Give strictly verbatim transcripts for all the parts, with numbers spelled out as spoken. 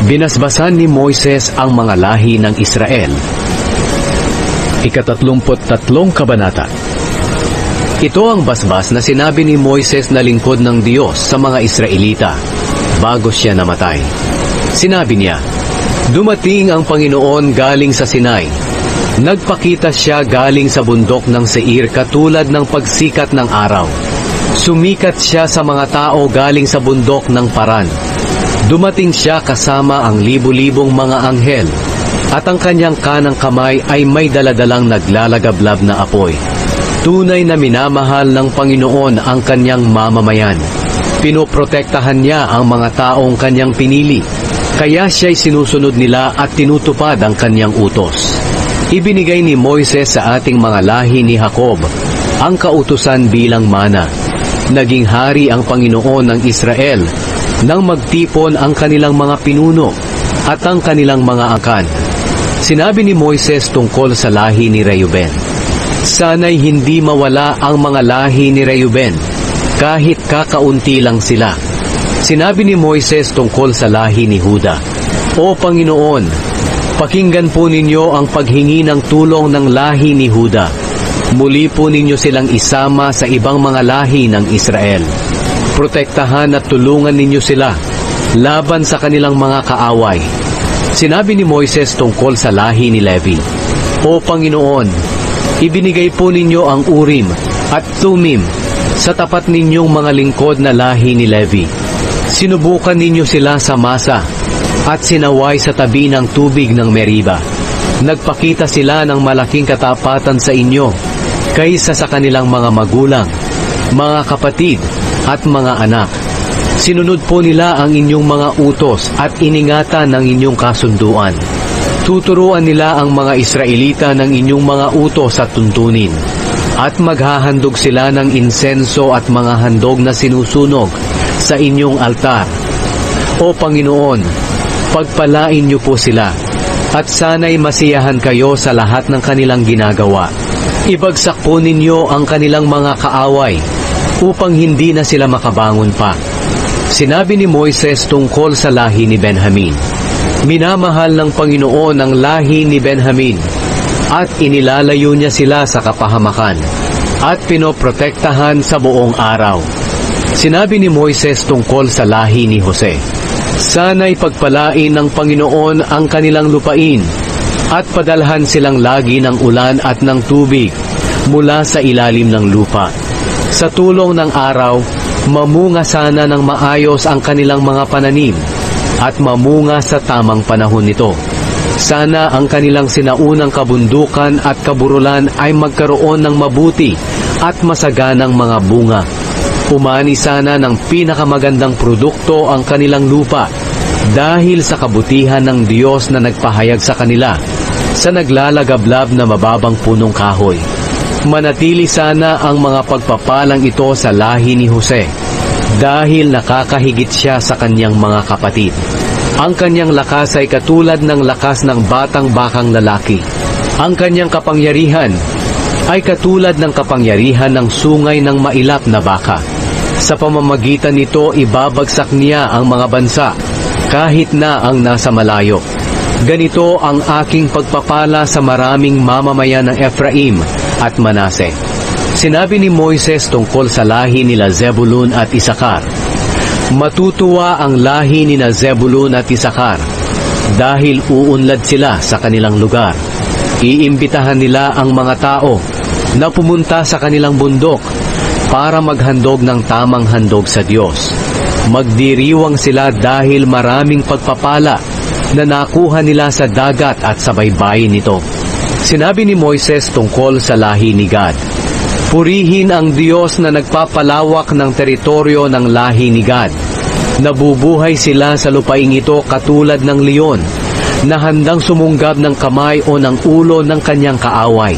Binasbasan ni Moises ang mga lahi ng Israel. Ikatatlumput tatlong kabanata. Ito ang basbas na sinabi ni Moises na lingkod ng Diyos sa mga Israelita bago siya namatay. Sinabi niya, "Dumating ang Panginoon galing sa Sinai. Nagpakita siya galing sa bundok ng Seir katulad ng pagsikat ng araw. Sumikat siya sa mga tao galing sa bundok ng Paran. Dumating siya kasama ang libu-libong mga anghel, at ang kanyang kanang kamay ay may daladalang naglalagablab na apoy. Tunay na minamahal ng Panginoon ang kanyang mamamayan. Pinoprotektahan niya ang mga taong kanyang pinili, kaya siya'y sinusunod nila at tinutupad ang kanyang utos. Ibinigay ni Moises sa ating mga lahi ni Jacob ang kautusan bilang mana. Naging hari ang Panginoon ng Israel nang magtipon ang kanilang mga pinuno at ang kanilang mga angkan. Sinabi ni Moises tungkol sa lahi ni Reuben, "Sana'y hindi mawala ang mga lahi ni Reuben, kahit kakaunti lang sila." Sinabi ni Moises tungkol sa lahi ni Juda, "O Panginoon, pakinggan po ninyo ang paghingi ng tulong ng lahi ni Juda. Muli po ninyo silang isama sa ibang mga lahi ng Israel. Protektahan at tulungan ninyo sila laban sa kanilang mga kaaway." Sinabi ni Moises tungkol sa lahi ni Levi, "O Panginoon, ibinigay po ninyo ang Urim at Thummim sa tapat ninyong mga lingkod na lahi ni Levi. Sinubukan ninyo sila sa Masa at sinaway sa tabi ng tubig ng Meriba. Nagpakita sila ng malaking katapatan sa inyo kaysa sa kanilang mga magulang, mga kapatid at mga anak. Sinunod po nila ang inyong mga utos at iningatan ng inyong kasunduan. Tuturuan nila ang mga Israelita ng inyong mga utos at tuntunin, at maghahandog sila ng insenso at mga handog na sinusunog sa inyong altar. O Panginoon, pagpalain niyo po sila, at sana'y masiyahan kayo sa lahat ng kanilang ginagawa. Ibagsak po ninyo ang kanilang mga kaaway, upang hindi na sila makabangon pa." Sinabi ni Moises tungkol sa lahi ni Benjamin, "Minamahal ng Panginoon ang lahi ni Benjamin, at inilalayo niya sila sa kapahamakan, at pinoprotektahan sa buong araw." Sinabi ni Moises tungkol sa lahi ni Jose, "Sana'y pagpalain ng Panginoon ang kanilang lupain, at padalhan silang lagi ng ulan at ng tubig mula sa ilalim ng lupa. Sa tulong ng araw, mamunga sana ng maayos ang kanilang mga pananim, at mamunga sa tamang panahon nito. Sana ang kanilang sinaunang kabundukan at kaburulan ay magkaroon ng mabuti at masaganang mga bunga. Umani sana ng pinakamagandang produkto ang kanilang lupa, dahil sa kabutihan ng Diyos na nagpahayag sa kanila sa naglalagablab na mababang punong kahoy. Manatili sana ang mga pagpapalang ito sa lahi ni Jose, dahil nakakahigit siya sa kanyang mga kapatid. Ang kanyang lakas ay katulad ng lakas ng batang bakang lalaki. Ang kanyang kapangyarihan ay katulad ng kapangyarihan ng sungay ng mailap na baka. Sa pamamagitan nito, ibabagsak niya ang mga bansa, kahit na ang nasa malayo. Ganito ang aking pagpapala sa maraming mamamayan ng Ephraim at Manase." Sinabi ni Moises tungkol sa lahi nila Zebulun at Isakar, "Matutuwa ang lahi nila Zebulun at Isakar, dahil uunlad sila sa kanilang lugar. Iimbitahan nila ang mga tao na pumunta sa kanilang bundok para maghandog ng tamang handog sa Diyos. Magdiriwang sila dahil maraming pagpapala na nakuha nila sa dagat at sa baybayin nito." Sinabi ni Moises tungkol sa lahi ni Gad, "Purihin ang Diyos na nagpapalawak ng teritoryo ng lahi ni Gad. Nabubuhay sila sa lupaing ito katulad ng leon, na handang sumunggab ng kamay o ng ulo ng kanyang kaaway.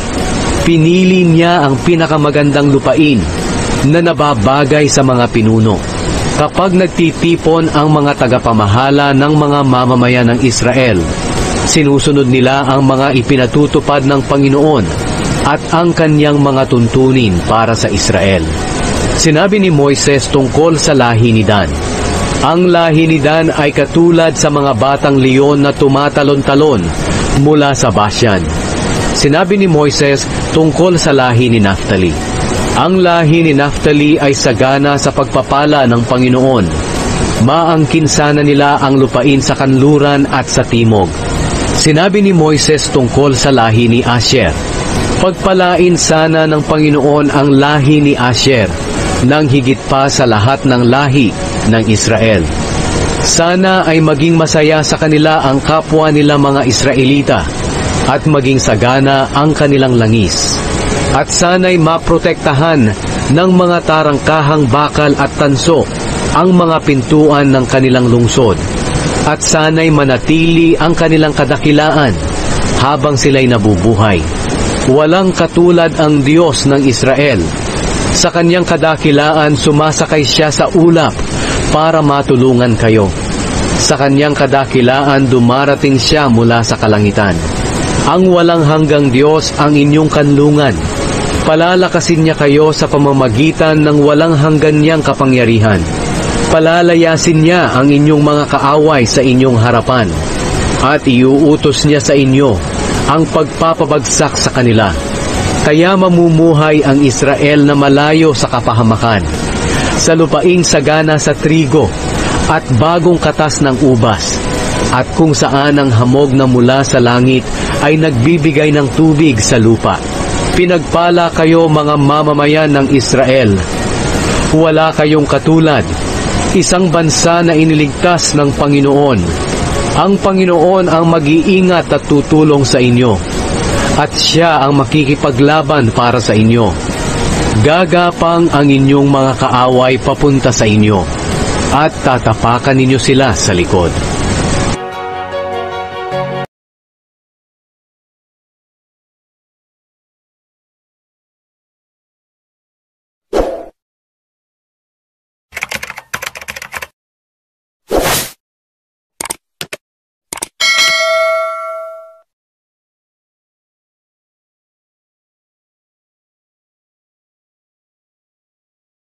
Pinili niya ang pinakamagandang lupain na nababagay sa mga pinuno. Kapag nagtitipon ang mga tagapamahala ng mga mamamayan ng Israel, sinusunod nila ang mga ipinatutupad ng Panginoon at ang kanyang mga tuntunin para sa Israel." Sinabi ni Moises tungkol sa lahi ni Dan, Ang lahi ni Dan ay katulad sa mga batang leon na tumatalon-talon mula sa Bashan. Sinabi ni Moises tungkol sa lahi ni Naphtali. Ang lahi ni Naphtali ay sagana sa pagpapala ng Panginoon. Maangkin sana nila ang lupain sa kanluran at sa timog. Sinabi ni Moises tungkol sa lahi ni Asher. Pagpalain sana ng Panginoon ang lahi ni Asher nang higit pa sa lahat ng lahi ng Israel. Sana ay maging masaya sa kanila ang kapwa nila mga Israelita at maging sagana ang kanilang langis. At sana'y maprotektahan ng mga tarangkahang bakal at tanso ang mga pintuan ng kanilang lungsod. At sana'y manatili ang kanilang kadakilaan habang sila'y nabubuhay. Walang katulad ang Diyos ng Israel. Sa kanyang kadakilaan, sumasakay siya sa ulap para matulungan kayo. Sa kanyang kadakilaan, dumarating siya mula sa kalangitan. Ang walang hanggang Diyos ang inyong kanlungan. Palalakasin niya kayo sa pamamagitan ng walang hanggan niyang kapangyarihan. Palalayasin niya ang inyong mga kaaway sa inyong harapan. At iuutos niya sa inyo ang pagpapabagsak sa kanila. Kaya mamumuhay ang Israel na malayo sa kapahamakan, sa lupaing sagana sa trigo at bagong katas ng ubas, at kung saan ang hamog na mula sa langit ay nagbibigay ng tubig sa lupa. Pinagpala kayo mga mamamayan ng Israel. Wala kayong katulad, isang bansa na iniligtas ng Panginoon. Ang Panginoon ang mag-iingat at tutulong sa inyo, at siya ang makikipaglaban para sa inyo. Gagapang ang inyong mga kaaway papunta sa inyo, at tatapakan ninyo sila sa likod.